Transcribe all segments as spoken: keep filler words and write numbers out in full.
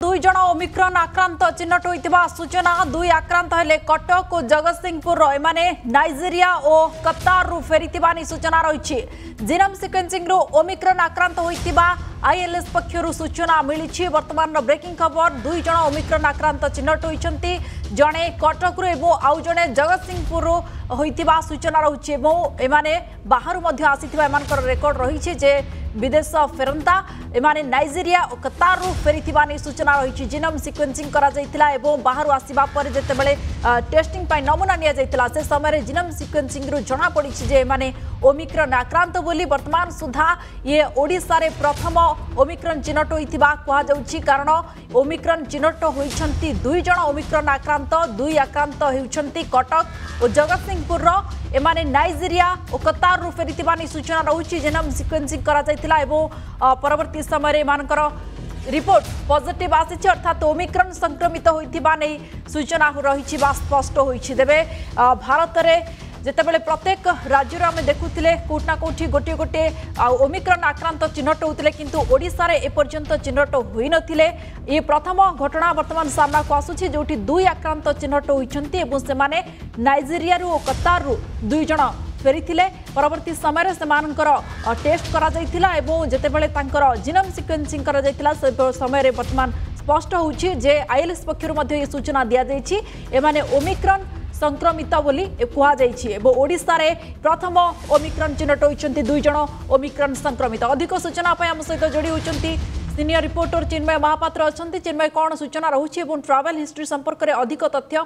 दुई जन ओमिक्रॉन आक्रांत चिन्हट होइतिबा सूचना दुई आक्रांत हेले कटक और जगतसिंहपुर एमाने नाइजेरिया और कतार रु फेरितिबा नि सूचना रही जीनोम सिक्वेन्सिंग रु ओमिक्रॉन आक्रांत होइतिबा आईएलएस पक्षरु सूचना मिली वर्तमान ब्रेकिंग खबर दुई जन ओमिक्रॉन आक्रांत चिन्हट होइछंती जणे कटक रु एवं आउ जणे जगतसिंहपुर होइतिबा सूचना रही एमाने बाहर मध्य आसीथिबा एमानकर रेकॉर्ड रही जे विदेश फेरंता एमाने नाइजेरिया और कतार रु फेरिथिबा नि सूचना रही जीनोम सिक्वेन्सिंग करा जायतिला एवं बाहर आसीबा पर जेतेबेले टेस्टिंग पाई नमूना निया जायतिला से समय जीनोम सिक्वेन्सिंग रु जणा पड़ी जे एमाने ओमिक्रॉन आक्रांत बोली वर्तमान सुधा ये ओडिशा रे प्रथम ओमिक्रॉन चिन्हट होइतिबा कहा जाउछि कारण ओमिक्रॉन चिन्हट होइछंती दुई जण ओमिक्रॉन आक्रांत दुई आक्रांत हेउछंती कटक और जगतसिंहपुर रो एमाने नाइजेरिया और कतार रु फेरितिबा नि सूचना रहुछि जीनोम सिक्वेन्सिंग करा जायतिला एवं परवर्ती समय एमानकर रिपोर्ट पॉजिटिव आसी अर्थात ओमिक्रॉन संक्रमित होइतिबा नै सूचना रही स्पष्ट होइछि देबे भारत रे जेतेबेले प्रत्येक राज्य आम देखुले कोटना कोठी गोटे गोटे ओमिक्रॉन आक्रांत चिन्हट होते किंतु ओडिशा रे एपर्यंत चिन्हट होई नथिले ये प्रथम घटना वर्तमान सामना को आसुछि जोठी दुई आक्रांत चिन्हट होइछंती एवं सेमाने नाइजेरिया रु कतार रु दुई जण फेरिथिले परवर्ती समय सेमानकर टेस्ट करा जायतिला एवं जेतेबेले तांकर जीनोम सिक्वेन्सिंग करा जायतिला से समय वर्तमान स्पष्ट होउछि जे आईएलएस पक्षरु मध्ये ये सूचना दिया जायछि एमाने ओमिक्रॉन संक्रमित बोली कहा जायछि ओडिशा रे प्रथम ओमिक्रॉन चिन्हट होइछंती दुई जण ओमिक्रॉन संक्रमित अधिक सूचना पय हम सहित जोड़ी होइछंती सीनियर रिपोर्टर चिन्मय महापात्र अछंती चिन्मय कोन सूचना रहुछि एवं ट्रैवल हिस्ट्री संपर्क रे अधिक तथ्य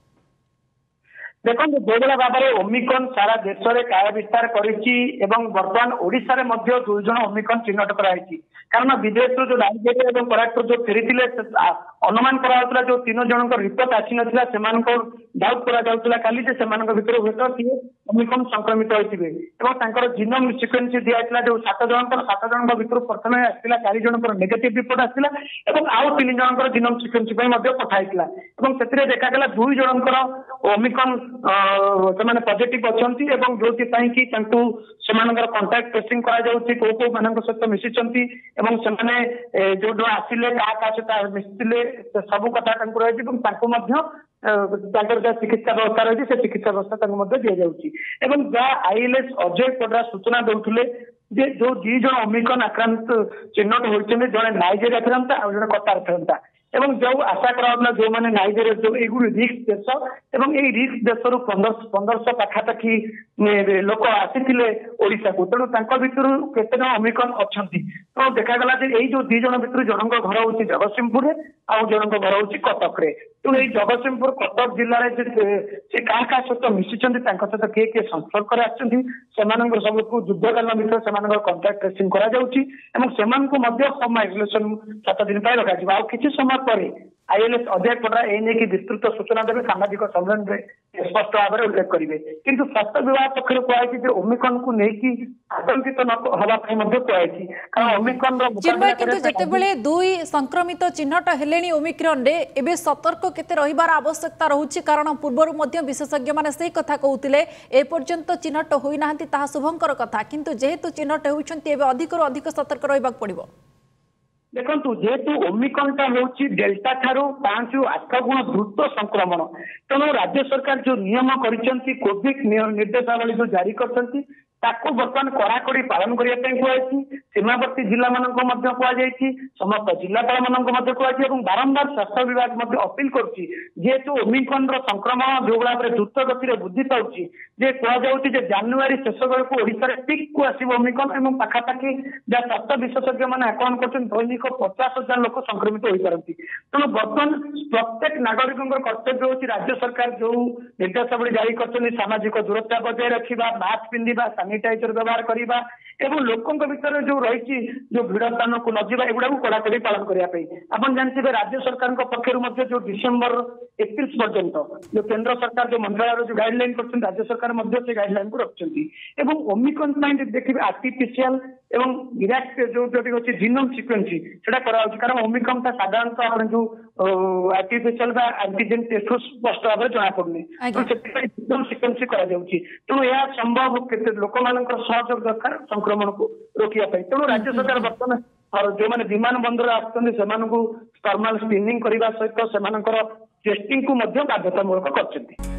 देखो जोबला भाव में ओमिक्रॉन सारा देश में काय विस्तार करिछि एवं वर्तमान ओडिशा रे मध्य दुई जण ओमिक्रॉन चिन्हट कराइछि कारण विदेश जो नाइजेरिया एवं कोरापुट जो फेरीथिले अनुमान करा जो तीन जन रिपोर्ट आसी नथिला सेमानको डाउट करा जाउतला काली जे सेमानक भितर होतो कि ओमिक्रॉन संक्रमित होइथिबे एवं तांकर जीनोम सिक्वेन्स दियाइतला जो सात जन सात जन भितर प्रथमे आसिला चार जन नेगेटिव रिपोर्ट आसिला एवं आउ तीन जन जीनोम सिक्वेन्स पय मध्ये पठाइतला एवं सेतिरे देखा गेला दुई जनकर ओमिक्रॉन से पॉजिटिव अच्छी जो कि कंटाक्ट ट्रेसिंग कर सहित मिशिंट जो जो आसिले क्या सहित मिशिले सब कथा रही चिकित्सा व्यवस्था रही है चिकित्सा व्यवस्था दि जाऊँगी जहाँ आईएलएस अजय पडरा सूचना दौले जे जो दी जन ओमिक्रॉन आक्रांत चिन्हट होती जड़े नाइजेरिया फेरंता और जड़े कतार फेरंता एवं जो आशा करा जो मैंने नाइजेरिया जो ये रिस्क देश एवं ये रिस्क देश रु पंद्रह पाखापाखि लोक आसी ओडिशा को तेणु भितर केते जन ओमिक्रॉन अच्छा तो देखागला यही जो दी जन भितर जनक घर हूँ जगतसिंहपुर आउ जनक घर हूँ कटक तेणु ये जगतसिंहपुर कटक जिले में से क्या क्या सहित मिशिंट सहित किए किए संपर्क आसमान सबको युद्धकालीन भितर से कंटाक्ट ट्रेसिंग कर होम आइसोलेशन सात दिन रखा आ किसी समय पर आईएलएस अजय पडरा ए विस्तृत सूचना देवे सामाजिक सम्मेलन में स्पष्ट भाव में उल्लेख करेंगे किंतु स्वास्थ्य विभाग पक्ष कहुई ओमिक्रॉन को लेकिन आतंकित हवा कहुई कारण ओमिक्रॉन चिन्मय किंतु जेतेबेले दुई संक्रमित चिन्हट हेलेनी ओमिक्रॉन रे एबे सतर्क केते रहिबार आवश्यकता रहुछि कारण पूर्वरु मध्य विशेषज्ञ माने सेही कथा कहउतिले ए पर्यंत चिन्हट होई नाहंती ताहा शुभंकर कथा किंतु जेहेतु चिन्हट हेउछंती एबे अधिक रु अधिक सतर्क रहिबाक पड़िबो देखु जेहेतु ओमिक्रॉन टा हूँ डेल्टा ठारू पांच रु आठ गुण द्रुत संक्रमण तेणु राज्य सरकार जो नियम करिसेंती कोविड निर्देशावली जो जारी करछंती ताको बर्तमान कड़ाकड़ी पालन करने कहुई सीमावर्ती जिला मानक कहुई समस्त जिलापाल मानक कहुई बारंबार स्वास्थ्य विभाग अपील करुच्ची जेहेतु ओमिक्रॉन संक्रमण जो भाव में द्रुत गति वृद्धि पाँच कहुच्छे जानुरी शेष बेलू ओडिशा पिक को आसो ओमिक्रॉन और पाखापाखि जहाँ स्वास्थ्य विशेषज्ञ मैंने आकलन कर दैनिक पचास हजार लोक संक्रमित हो पारती तेणु बर्तमान प्रत्येक नागरिकों कर्तव्य हूँ राज्य सरकार जो निर्देशावली जारी कर सामाजिक दूरता बजाय रखा मास्क पिंधा सानिटाइजर व्यवहार करवा एवं लोकों भीतर जो रही जो भिड़ स्थान को न जावा एगुड़ा कड़ाकड़ी पालन करने आप जानते राज्य सरकार पक्ष जो डिसेम्बर एकतीस पर्यंत जो केंद्र सरकार जो मंत्रालय जो गाइडलाइन कर राज्य सरकार से गाइडलाइन को रखिंट ओमिक्रॉन देखिए आर्टिफिशियल एवं डायरेक्ट जो जो जीनोम सिक्वेन्स से कारण ओमिक्रॉन का साधारणतः जो आर्टिफिशियल एंटीजेन टेस्ट स्पष्ट भाव में जना पड़नी जीनोम सिक्वेन्स तेणु यह संभव लोक सहयोग दरकार संक्रमण को रोकने तेणु राज्य सरकार बर्तमान जो विमान बंदर आसुच्चंदी सेमानकु थर्माल स्क्रीनिंग करबा सहित सेमानकर टेस्टिंग को बाध्यतामूलक करछंती।